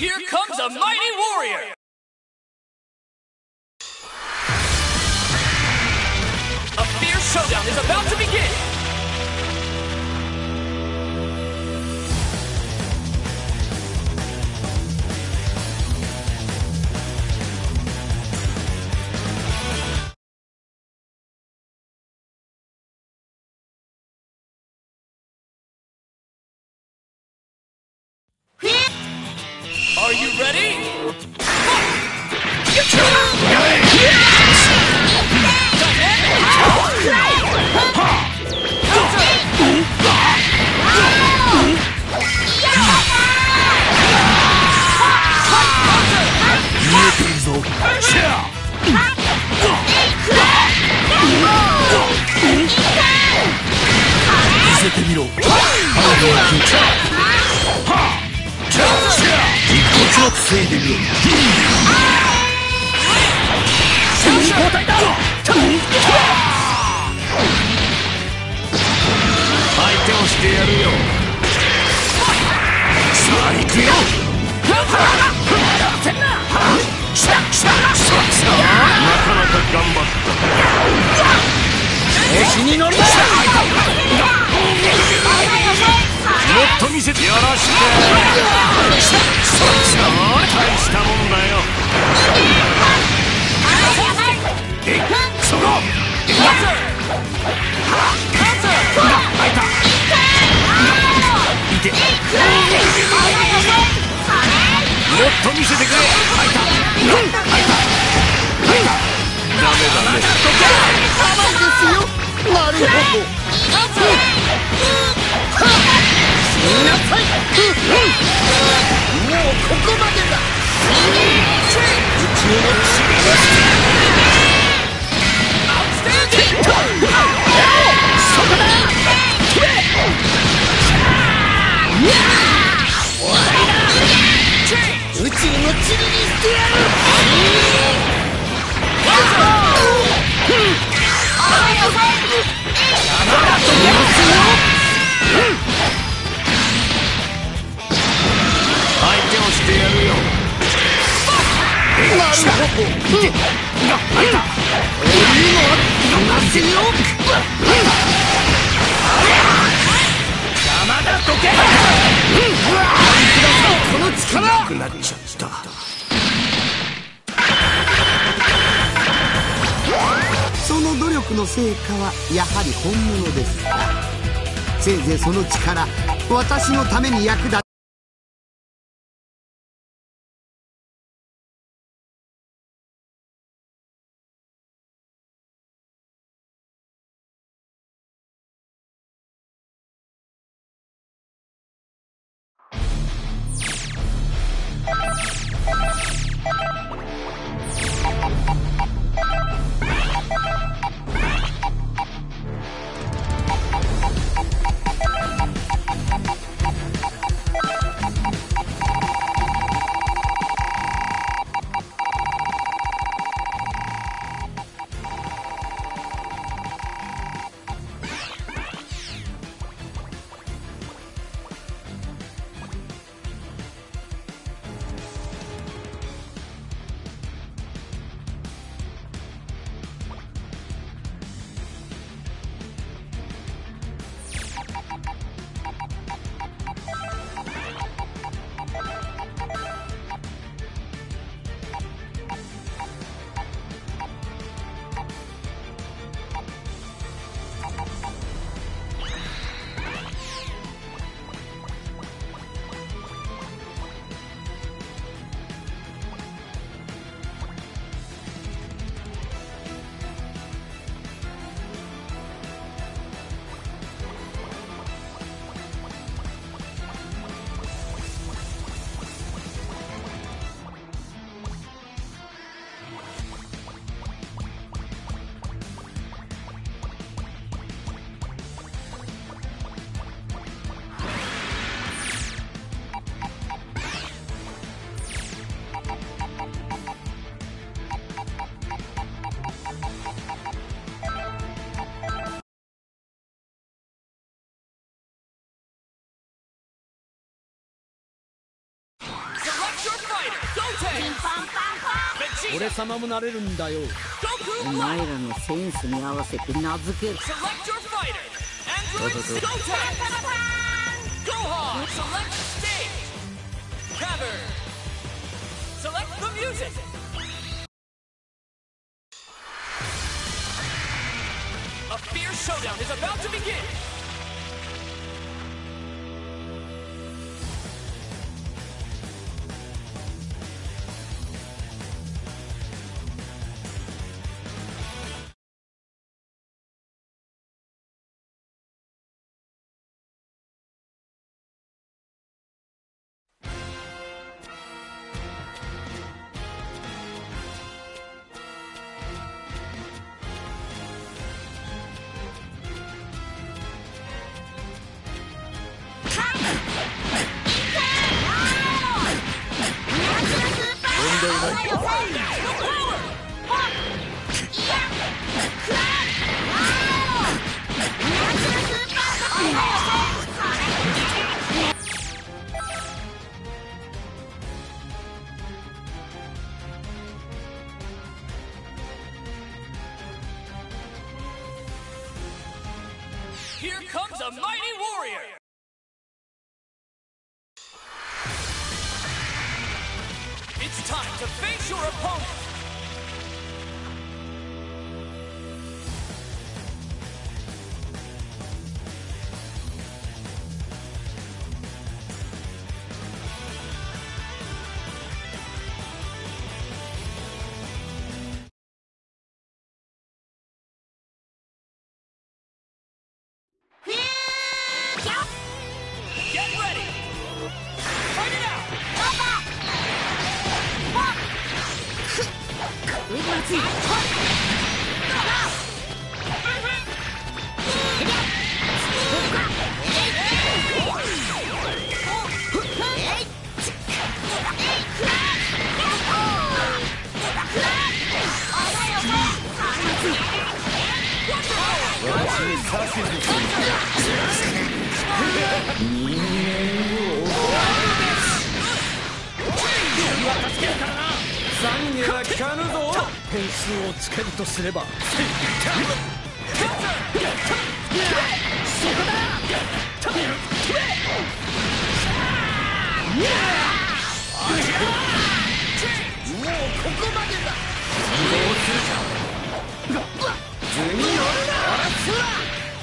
Here comes a mighty warrior! A fierce showdown is about to begin! Are you ready? その努力の成果はやはり本物ですが、せいぜいその力、私のために役立て俺様もなれるんだよ。 お前らのセンスに合わせて名付ける。 A fierce showdown is about to begin! Here comes a mighty warrior! It's time to face your opponent! Get ready! Fight it out! 懺悔は聞かぬぞ。点数をつけるとすればもうここまでだ。どうするか。図に乗るな。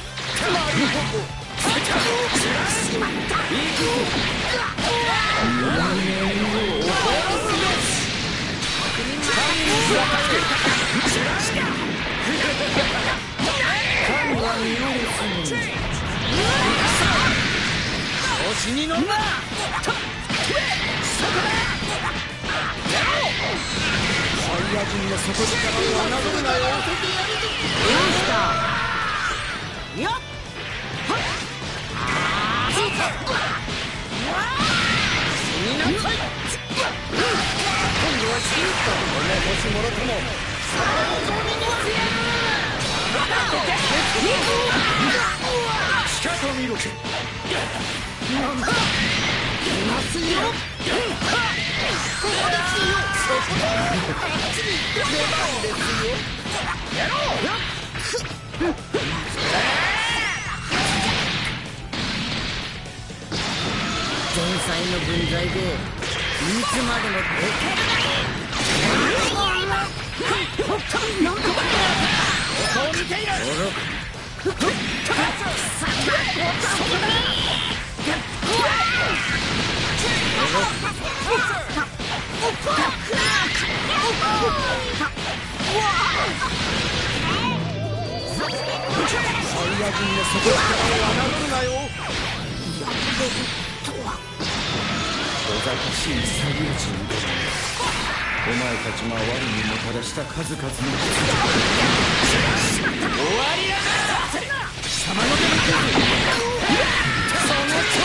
調子に乗んな。サイヤ人の底力を侮るなよ。 よっ死になさい。今度は死ぬか。もしもろともしかと見ろ。なんだいますよ。ここですよ。そこだ。出番ですよ。やろう。 前菜の分際でいつまでもここを見ている。サイヤ人の底力を侮るなよ。おざかしいサイヤ人ども、お前たちが我にもたらした数々の終わりやが貴様の手にその調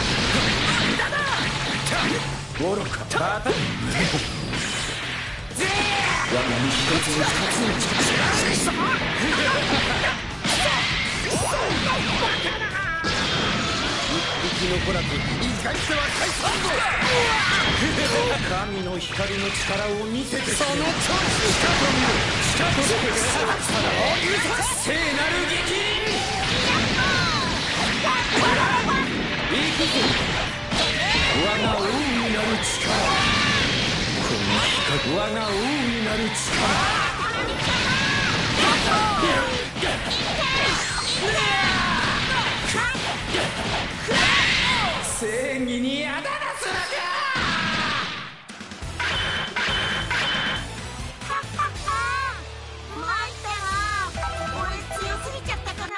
子愚かバタン我が身一つに二つの力一匹き残らず意外しては解散ぞ。神の光の力を見せてその調子。しかと見ろ。しかと見ろ。聖なる激鱗。行くぞ我が王になる力。この光我が王になる力。正義にあだなすなか。 参ったな。俺強すぎちゃったかな。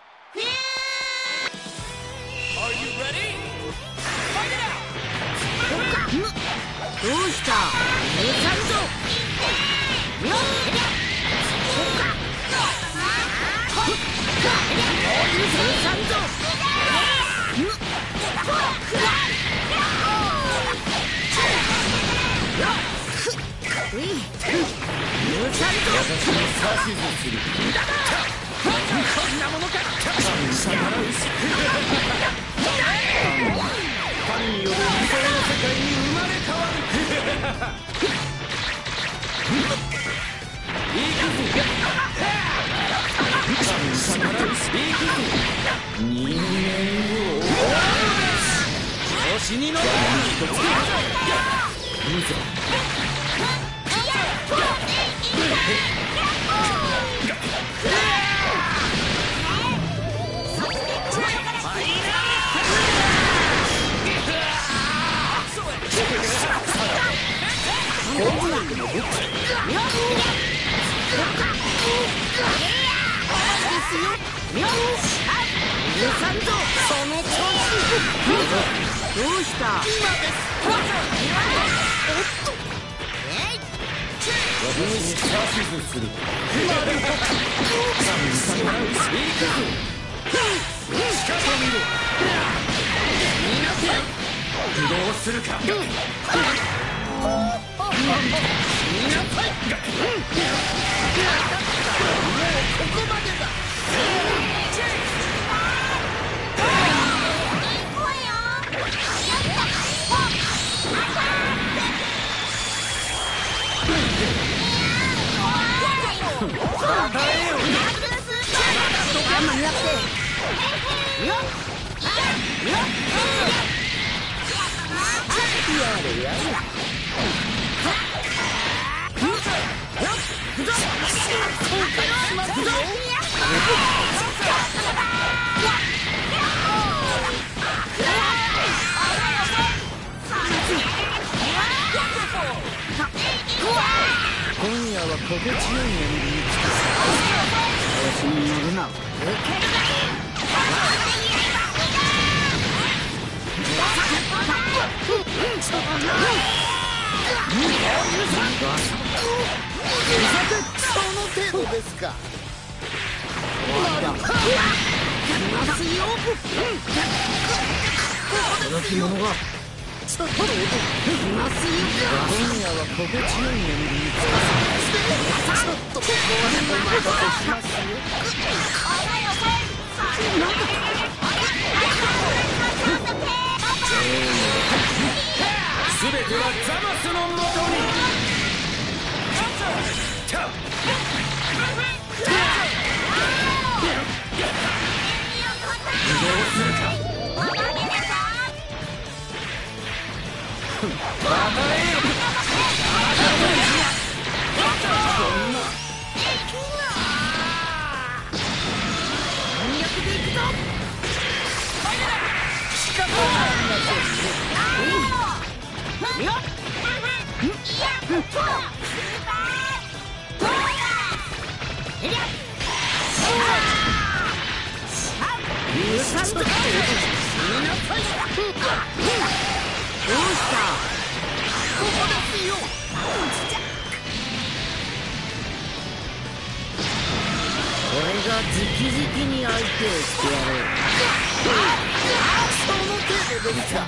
Are you ready? Fight it out! どうした許さんぞ。よっ許さんぞ。 こんなものか。神による理想の世界に生まれ変わる。人間を調子に乗る。いいぞ。 どうした私に指図する。しかと見ろ。どうするか。今夜は心地よい眠りにつかせ。調子に乗るな。 その程度ですか。 驚き者がちょっと今夜は心地よい眠りにつかせ。ちょっとここはお任せしますよ。すべてはザマスのもとに。どうするか。 俺が直々に相手をしてやろう。 その程度ですか。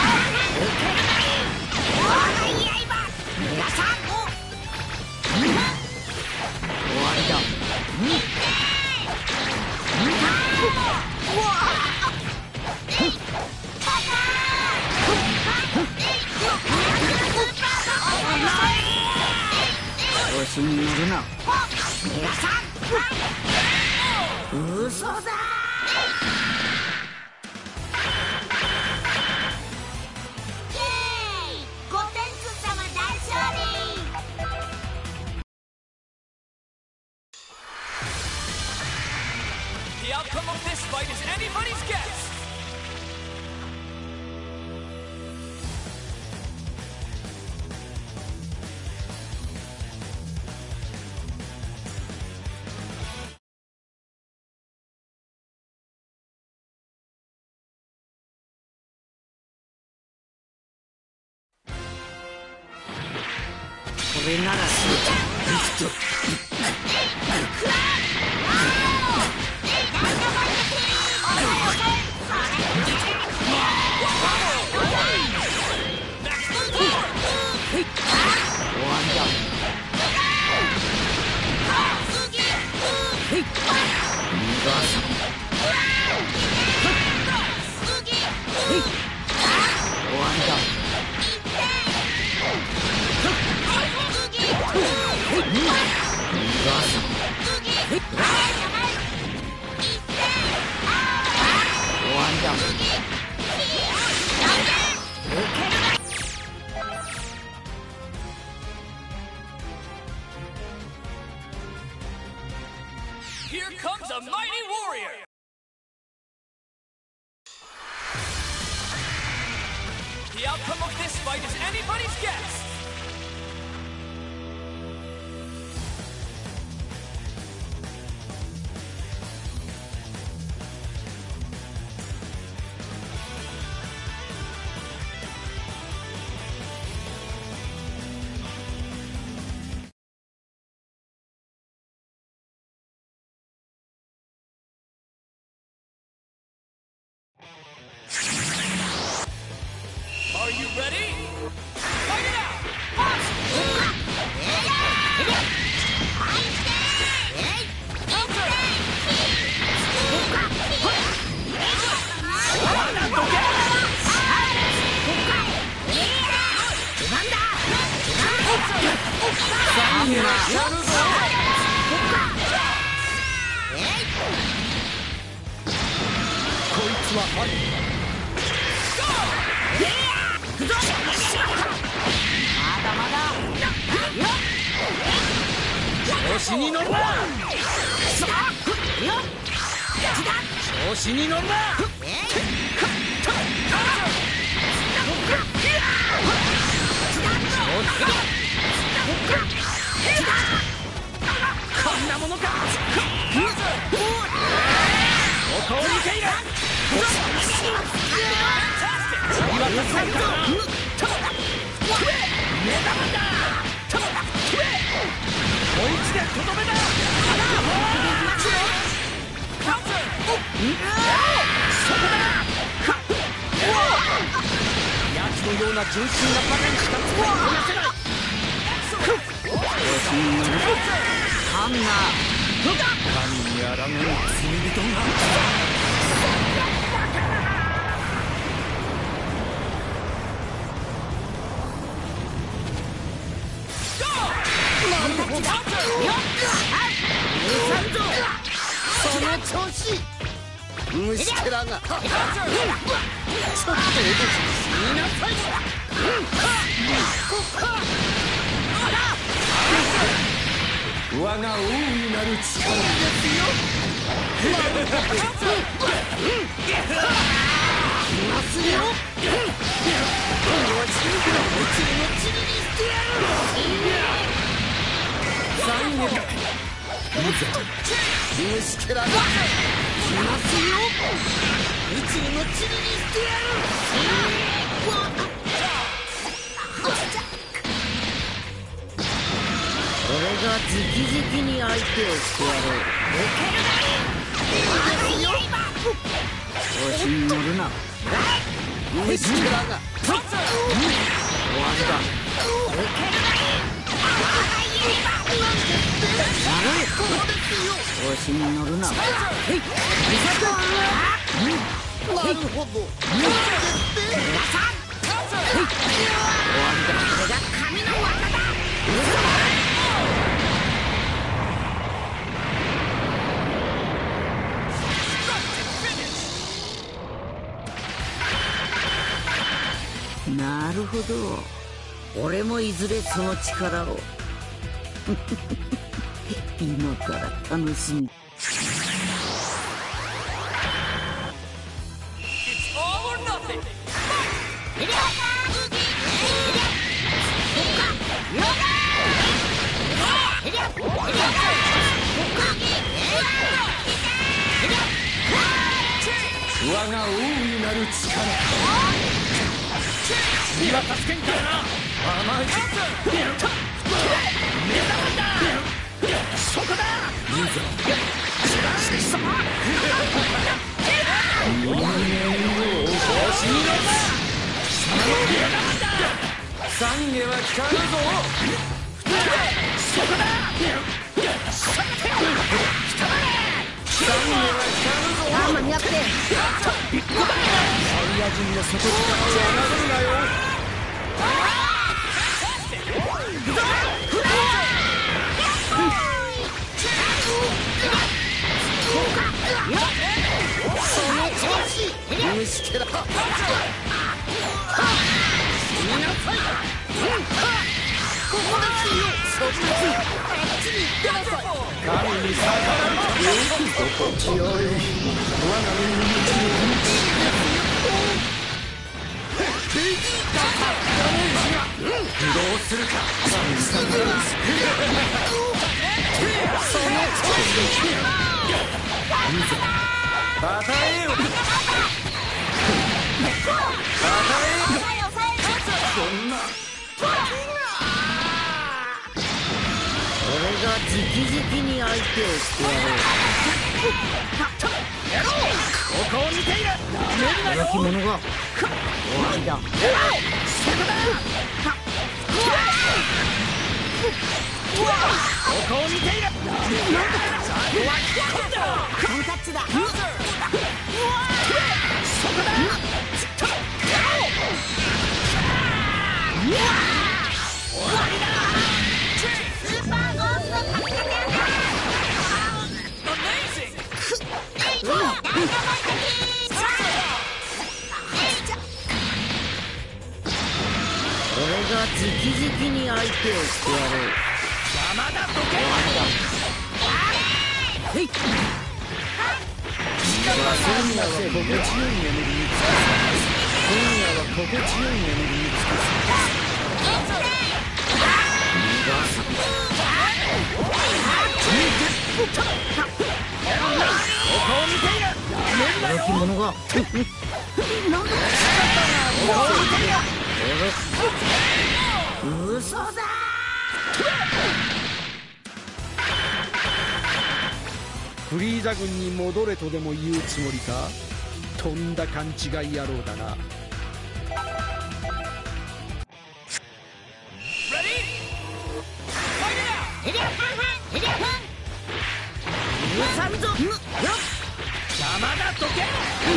皆さん調子に乗るな。嘘だ。 イエーイ、ゴテンク様大勝利。 The outcome of this fight is anybody's guess. これなら Here comes a mighty warrior! The outcome of this fight is anybody's guess! Are you ready? Fight it out! Counter! 調子に乗るな。調子に乗るな。こんなものか。ここを見ている。次は助かるぞ。目玉だ。もう一でとどめだ。そこだ。奴のような純粋な場面しか使いこなせない。調子に乗る。ハンナー。神にあらがう罪人が。 その調子、虫けらがちょっとおとしみなさい。我が王になる力ですよ。いますよ。今は十分宇宙の塵にしてやる。最後だ。虫けらが来ますよ。宇宙の塵にしてやる。 俺が直々に相手をしてやろう。調子に乗るな。 虫けらが終わりだ。調子に乗るな。 なるほど。終わりだ。 これが神の技だ。 ほど。俺もいずれその力を今から楽しみ。 我が大いなる力、君は助けんからな。甘いそこだいいぞ。懺悔は聞かぬぞ。そこだ間に合って。 サイヤ人の底力を侮るなよ。 虫けらここですよ。そっちあっちに行ってなさい。 神に逆らう心地よい我が身にどうするか。その調子与えよ。そんな俺が直々に相手をしてやろう。 ここを見ている。 働き者が終わりだ。 ここを見ている。 カンタッチだ。 そこだ。終わりだ。 スーパーゴーストパッカだ。 俺が直々に相手をしてやろう。 邪魔だとけ。 へい。今夜は心地よい眠りにつく。今夜は心地よい眠りにつく。働き者が嘘だ。 フリーザ軍に戻れとでも言うつもりか。とんだ勘違い野郎だな。 邪魔だとけ。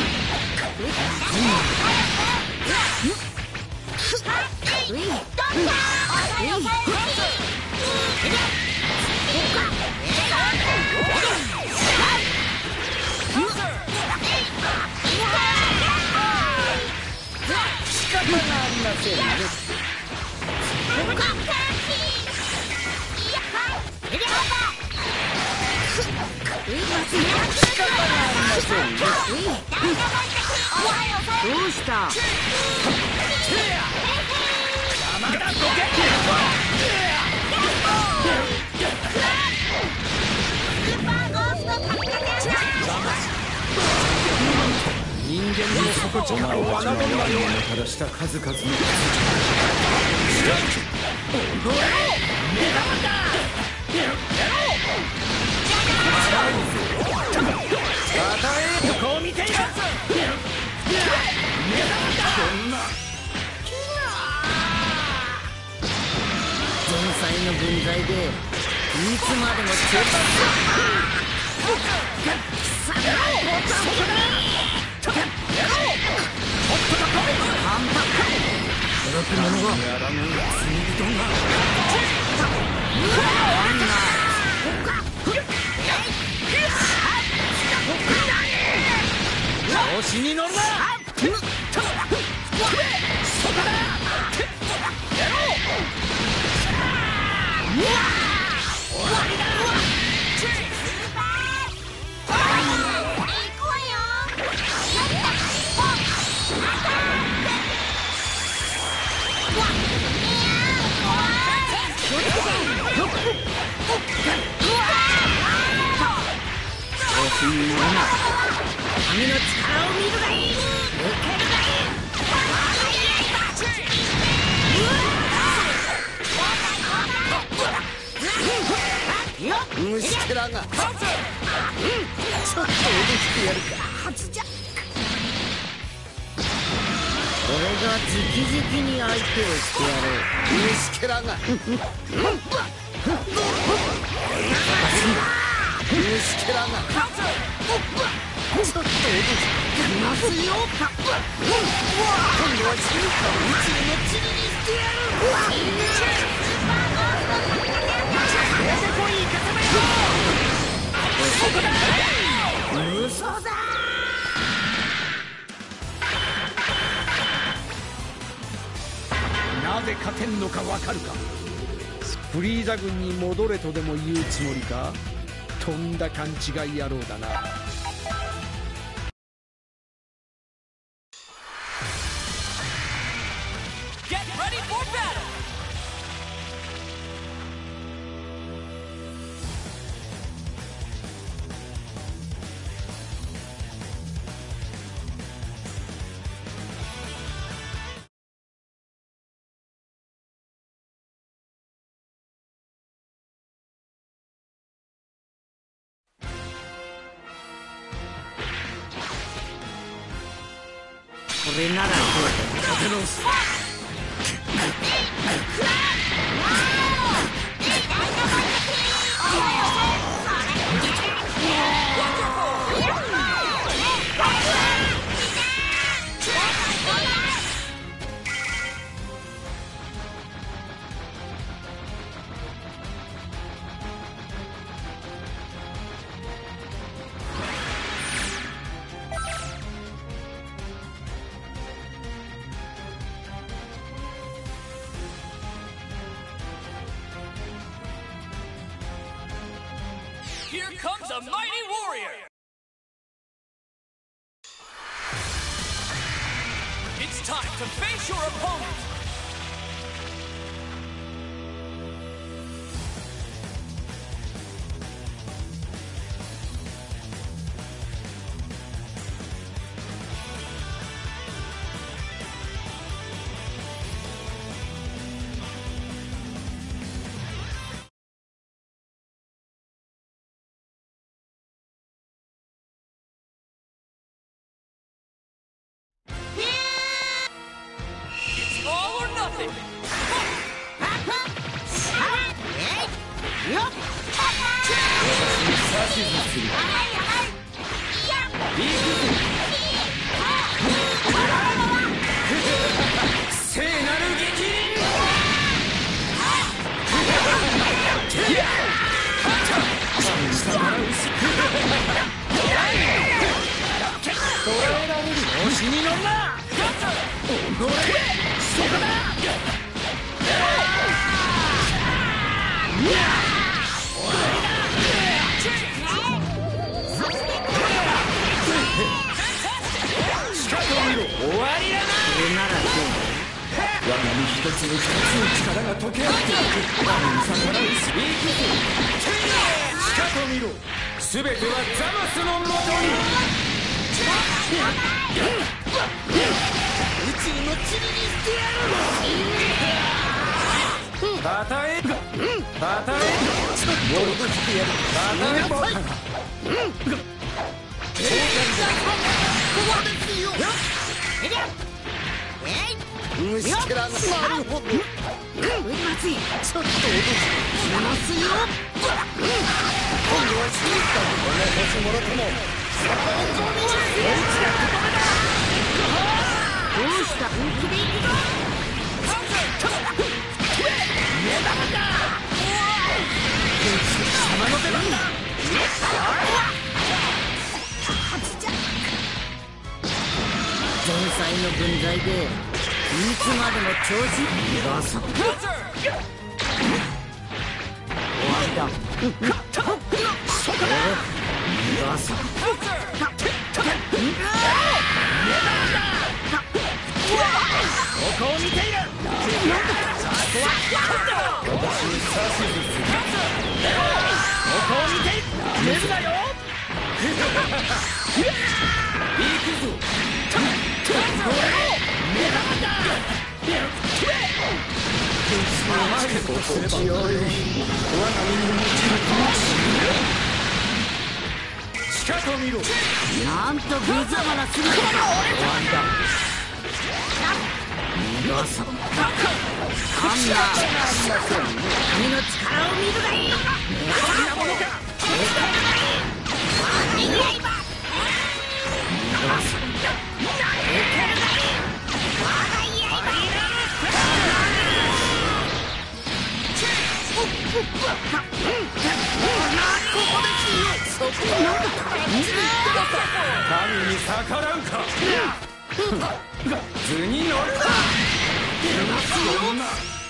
仕方がありませんね。どうした。 人間の底力を侮るなよ。からした数々のここを見ている。 前菜の分際でいつまでも挑発。働き者がやらぬ罪人が調子に乗るな。 神の力を見るがいい。受けるがいい。虫けらがちょっと脅してやるか。はずじゃ。俺が直々に相手をしてやろう。虫けらが虫けらがちょっと脅してますよ。今度は死ぬか宇宙の塵にしてやる。出てこい、固めよう。そこだ。嘘だ。 なぜ勝てんのかわかるか。スプリーザ軍に戻れとでも言うつもりか。とんだ勘違い野郎だな。 Get ready for battle! これならどうだ。立て直す。 Here comes a mighty warrior! It's time to face your opponent! All or nothing! 聖なる激鱗。捕らえられる調子に乗んな。そこだ。しかと見ろ。終わりだな。これならどうだ。我が身一つに二つの力が溶け合っていく。我に逆らうしいくぞ。しかと見ろ。すべてはザマスのもとに。 宇宙の塵にしてやる。 たたえたたえちょっと脅してやる。 たたえば虫けらがなるほど。まずい。ちょっと脅してきますよ。今度は死ぬか。この星もろともどうした本気でいくぞ。 様の手なんだ。 前菜の分際でいつまでも調子逃がさん。 ここを見ている。ここを見ている。寝るなよ。行くぞ。近くを見ろ。 なんと無様なするかだ。 終わりだ。 どうぞ。こんな神の力を見るがいい。 そんなものか。神に逆らうか。図に乗るな。そんな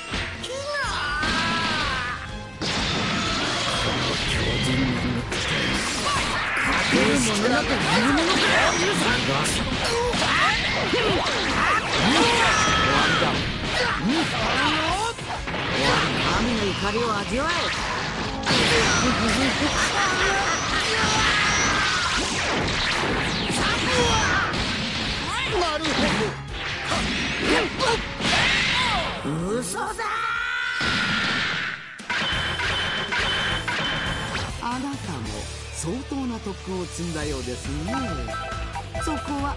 神の怒りを味わえ。 なるほど。 嘘だ。あなたも相当な特訓を積んだようですね。そこは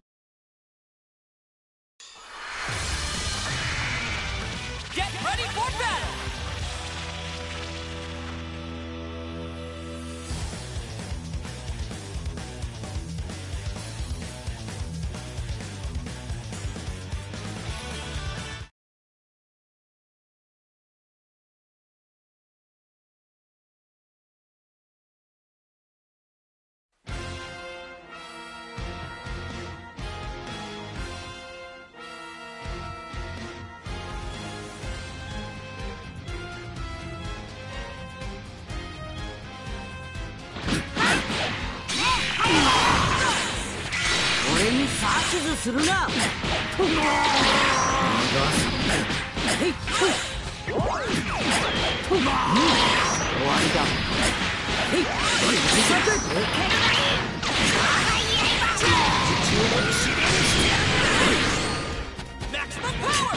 Get ready for battle! 俺に指図するな。終わりだ。 Maximum power!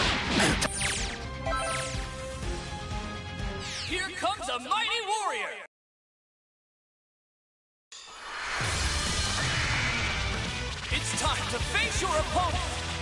Here comes a mighty warrior! It's time to face your opponent!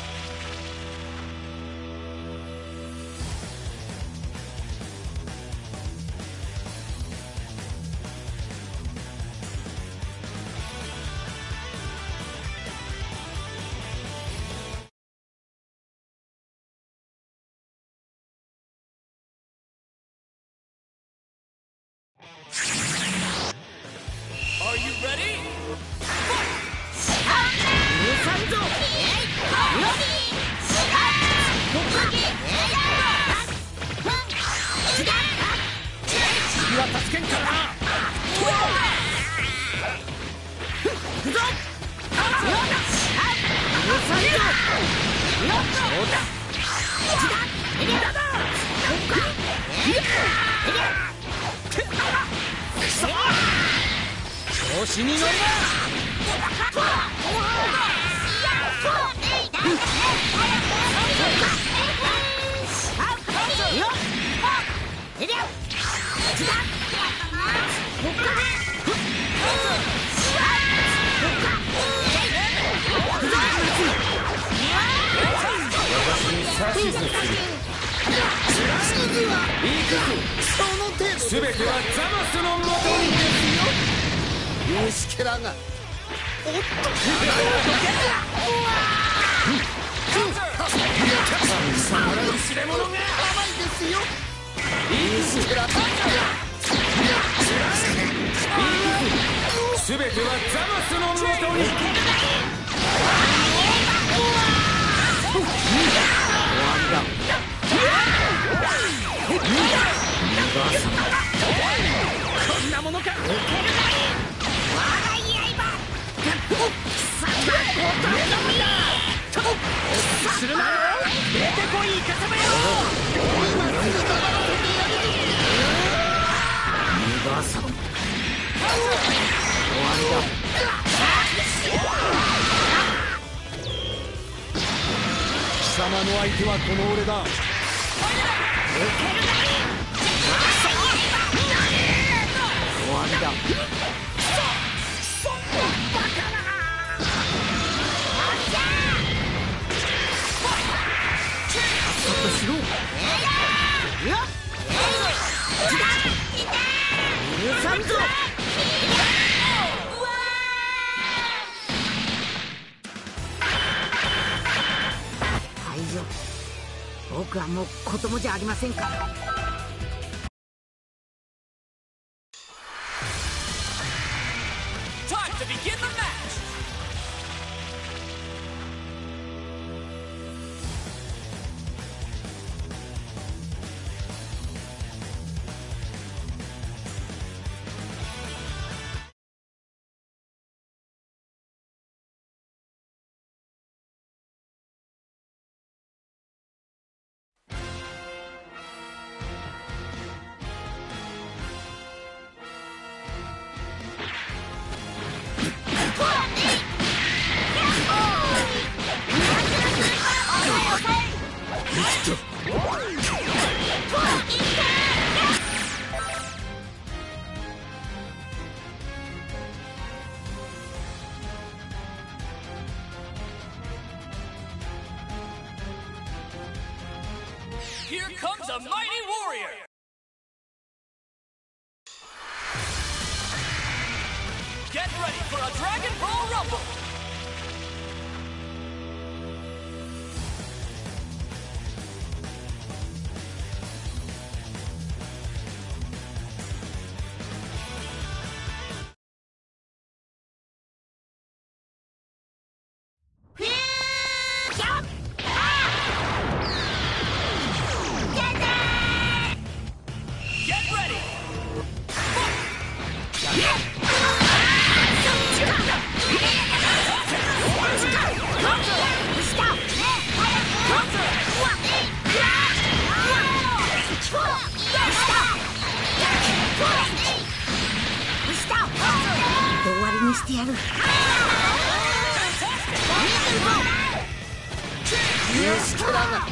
Are you ready? 次は助けんからな。調子に乗るな。指図する。すべてはザマスのもとにですよ。 虫けらが。 知れ者が甘いですよ。 虫けら。 すべてはザマスのもとに。 するなよ。出てこいイカサマよ。 2番さん終わりだ。貴様の相手はこの俺だ。終わりだ。しろ。許さんぞ。大丈夫。僕はもう子供じゃありませんから。 Time to begin the match. Here comes a mighty warrior! Get ready for a Dragon Ball Rumble! してやる。 虫けらが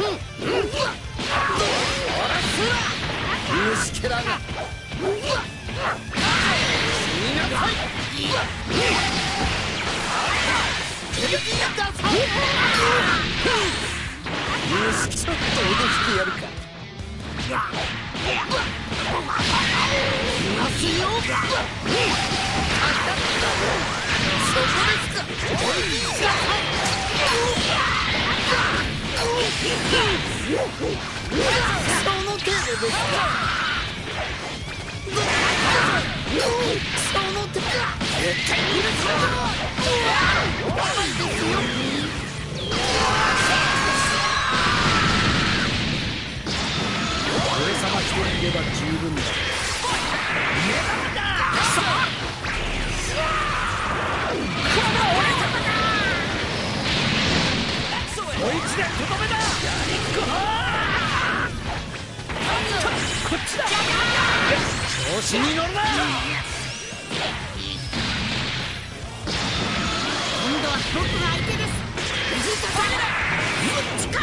虫けらが死になさい。虫ちょっと脅してやるか。いますよ。そこですか。その程度ですか。その程度。絶対に許すな。 俺様一人いれば十分だ。 もう一年とどめだ。こっちだ。調子に乗るな。 今度は僕が相手です。ベジータさん、こっちか。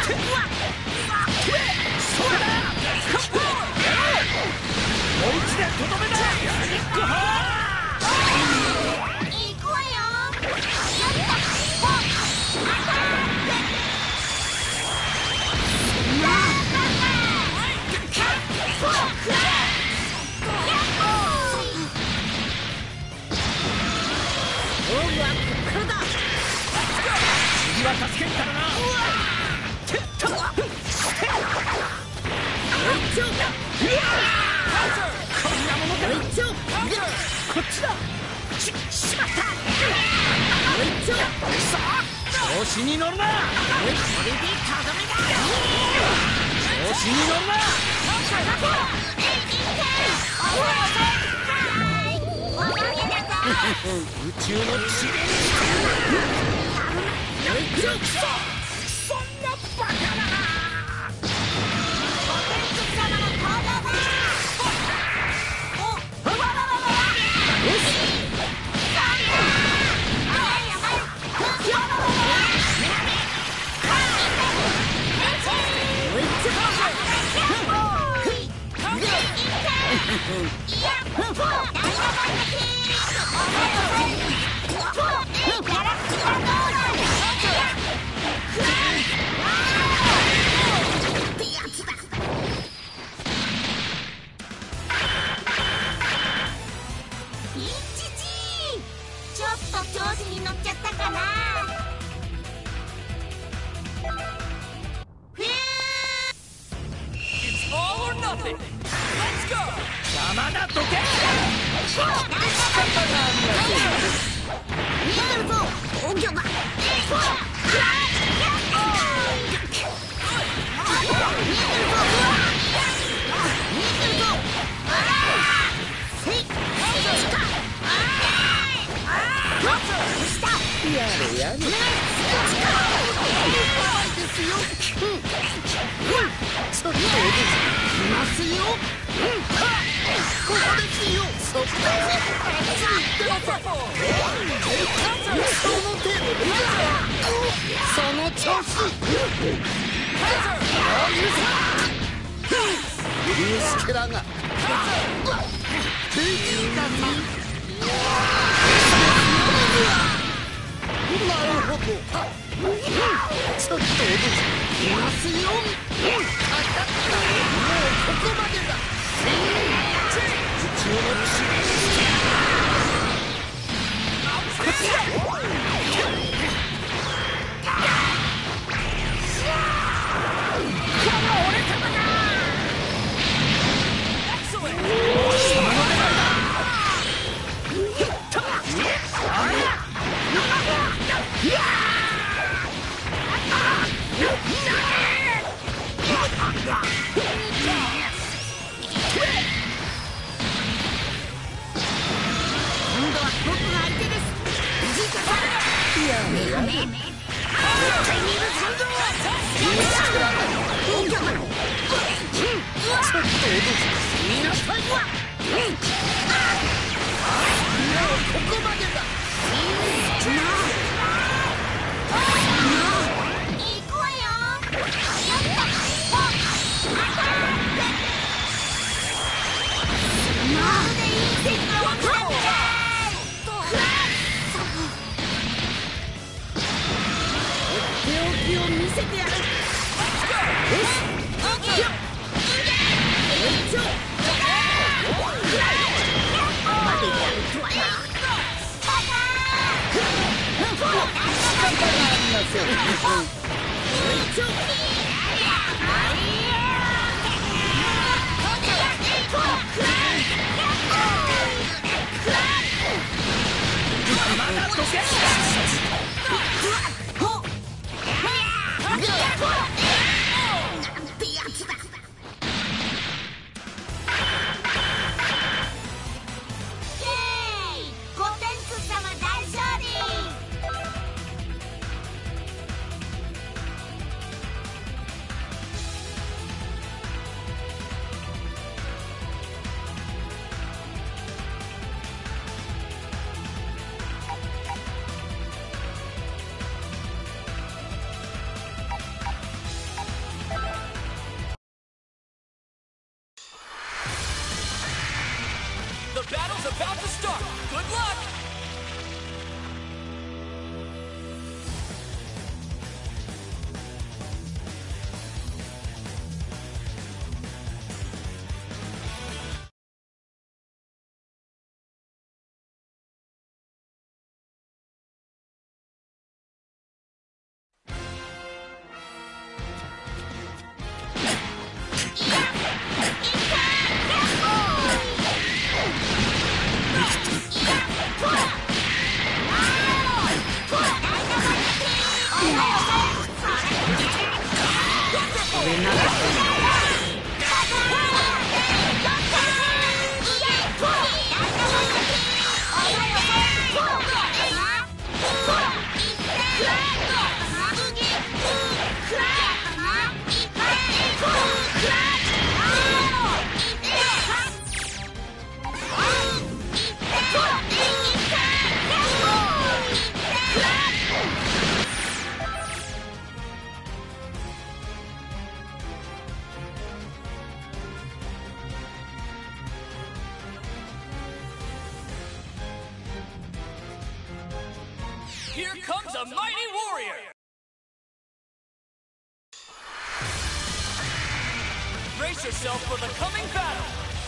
そうだ。もう一年とどめだ。 行くわよ。やった。 次は助けんからな。こんなものだ。こっちだ。しまった。調子に乗るな。これでとどめだ。調子に乗るな。 中の地そんなバカなちょっと調子に乗っちゃったかな。 It's all or nothing. Let's go. 邪魔だどけ見えてるぞ大巨馬。 やれやれちょっといますよここですよそこその程度その調子リュウスケラがベジータさんなるほどちょっといますよかかったもうここまでだ The battle's about to start. Good luck. Yeah! Here comes a mighty warrior! Brace yourself for the coming battle!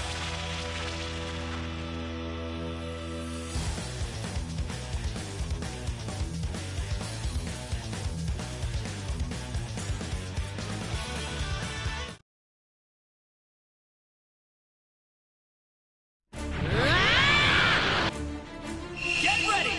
Get ready!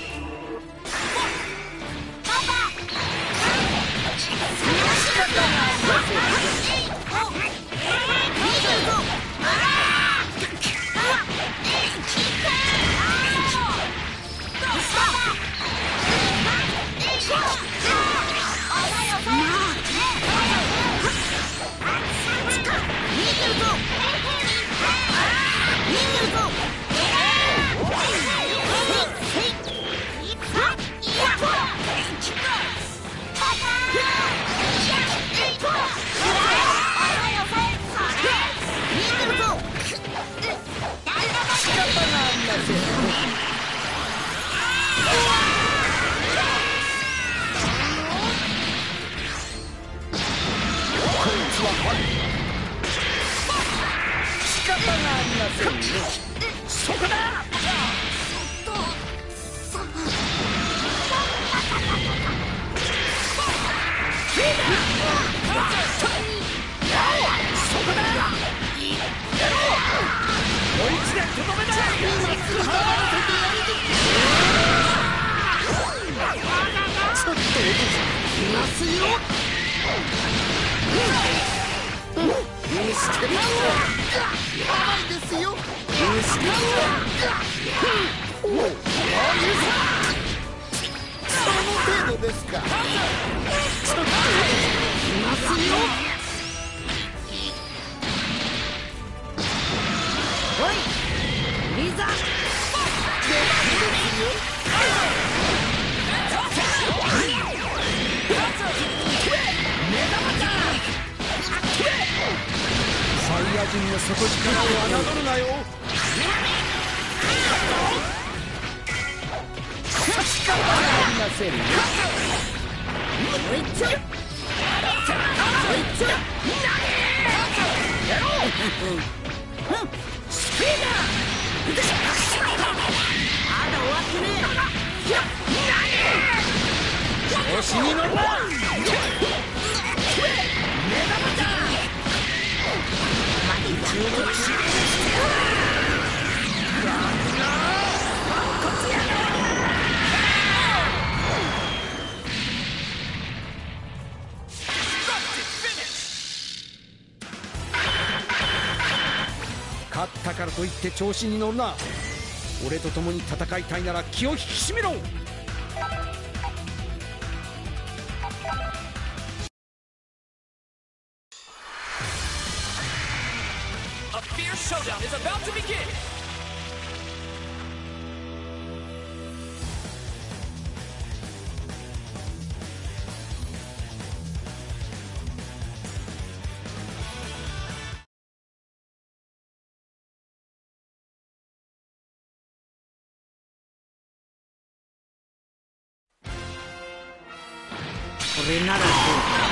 勝ったからといって調子に乗るな。俺と共に戦いたいなら気を引き締めろ。 A fierce showdown is about to begin! これならどうだ。